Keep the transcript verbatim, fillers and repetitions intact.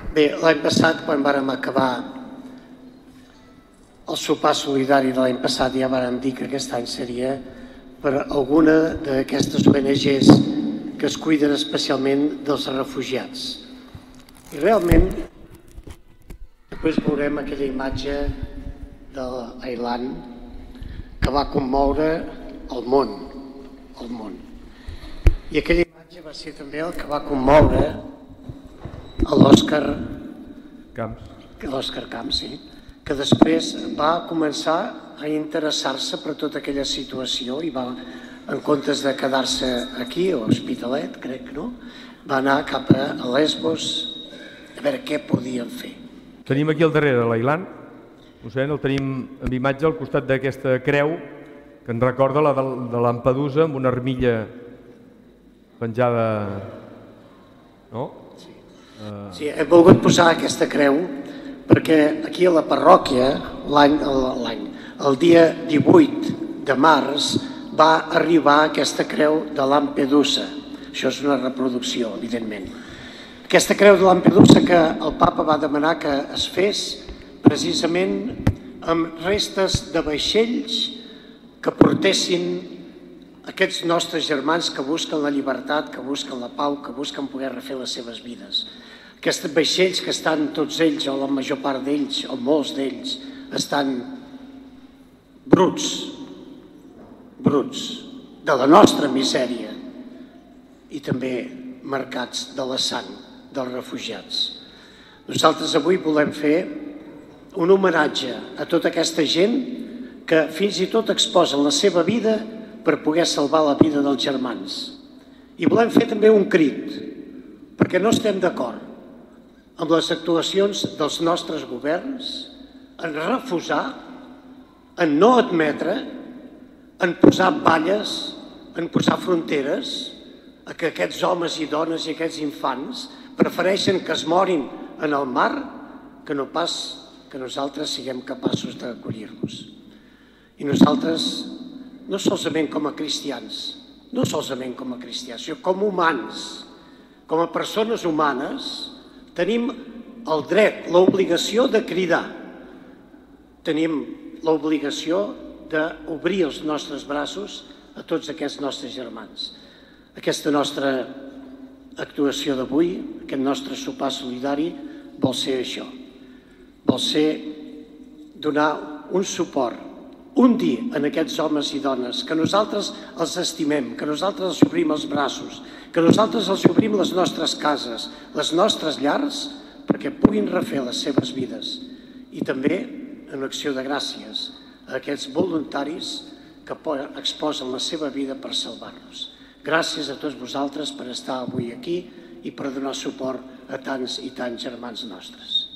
Bé, l'any passat, quan vàrem acabar el sopar solidari de l'any passat, ja vàrem dir que aquest any seria per alguna d'aquestes O N Ges que es cuiden especialment dels refugiats. I realment, després veurem aquella imatge de l'Ailan que va commoure el món, el món. I aquella imatge va ser també el que va commoure l'Òscar Camps, l'Òscar Camps, sí, que després va començar a interessar-se per tota aquella situació i va, en comptes de quedar-se aquí, a l'Hospitalet, crec, no? Va anar cap a Lesbos a veure què podien fer. Tenim aquí al darrere l'Ailan, mossèn, el tenim amb imatge al costat d'aquesta creu que ens recorda la de Lampedusa amb una armilla penjada, no? Sí. Uh... sí, he volgut posar aquesta creu perquè aquí a la parròquia, l'any, l'any, el dia divuit de març, va arribar aquesta creu de Lampedusa. Això és una reproducció, evidentment. Aquesta creu de Lampedusa que el papa va demanar que es fes precisament amb restes de vaixells que portessin aquests nostres germans que busquen la llibertat, que busquen la pau, que busquen poder refer les seves vides. Aquests vaixells que estan tots ells, o la major part d'ells, o molts d'ells, estan bruts, bruts, de la nostra misèria i també marcats de la sang dels refugiats. Nosaltres avui volem fer un homenatge a tota aquesta gent que fins i tot exposen la seva vida per poder salvar la vida dels germans. I volem fer també un crit, perquè no estem d'acord amb les actuacions dels nostres governs en refusar, en no admetre, en posar valles, en posar fronteres, a que aquests homes i dones i aquests infants prefereixen que es morin en el mar que no pas que nosaltres siguem capaços d'acollir-los. I nosaltres, no solament com a cristians, no solament com a cristians, sinó com a humans, com a persones humanes, tenim el dret, l'obligació de cridar. Tenim l'obligació d'obrir els nostres braços a tots aquests nostres germans. Aquesta nostra actuació d'avui, aquest nostre sopar solidari, vol ser això. Vol ser donar un suport, un dia en aquests homes i dones, que nosaltres els estimem, que nosaltres els obrim els braços, que nosaltres els obrim les nostres cases, les nostres llars, perquè puguin refer les seves vides. I també en acció de gràcies a aquests voluntaris que exposen la seva vida per salvar-nos. Gràcies a tots vosaltres per estar avui aquí i per donar suport a tants i tants germans nostres.